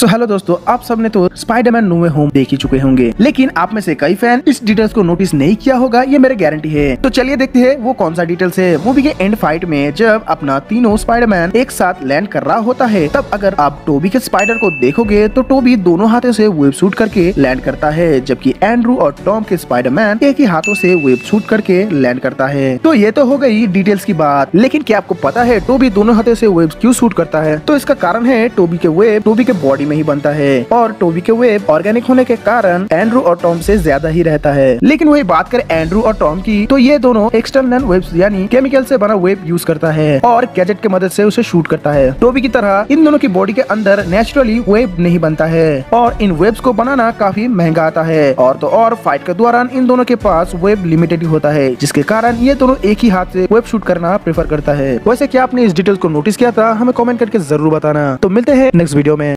So hello दोस्तों, आप सबने तो स्पाइडरमैन नो वे होम देख ही चुके होंगे, लेकिन आप में से कई फैन इस डिटेल्स को नोटिस नहीं किया होगा, ये मेरे गारंटी है। तो चलिए देखते हैं वो कौन सा डिटेल्स है। मूवी के एंड फाइट में जब अपना तीनों स्पाइडरमैन एक साथ लैंड कर रहा होता है, तब अगर आप टोबी के स्पाइडर को देखोगे तो टोबी दोनों हाथों से वेब शूट करके लैंड करता है, जबकि एंड्रू और टॉम के स्पाइडरमैन एक ही हाथों से वेब शूट करके लैंड करता है। तो ये तो हो गई डिटेल्स की बात, लेकिन क्या आपको पता है टोबी दोनों हाथों से वेब क्यों शूट करता है? तो इसका कारण है टोबी के वेब टोबी के बॉडी में ही बनता है और टोबी के वेब ऑर्गेनिक होने के कारण एंड्रू और टॉम से ज्यादा ही रहता है। लेकिन वही बात करें एंड्रू और टॉम की, तो ये दोनों एक्सटर्नल वेब्स यानी केमिकल से बना वेब यूज करता है और गैजेट की मदद से उसे शूट करता है। टोबी की तरह इन दोनों की बॉडी के अंदर नेचुरली वेब नहीं बनता है और इन वेब्स को बनाना काफी महंगा आता है। और तो और फाइट के दौरान इन दोनों के पास वेब लिमिटेड होता है, जिसके कारण ये दोनों एक ही हाथ से वेब शूट करना प्रेफर करता है। वैसे क्या आपने इस डिटेल को नोटिस किया था? हमें कमेंट करके जरूर बताना। तो मिलते हैं नेक्स्ट वीडियो में।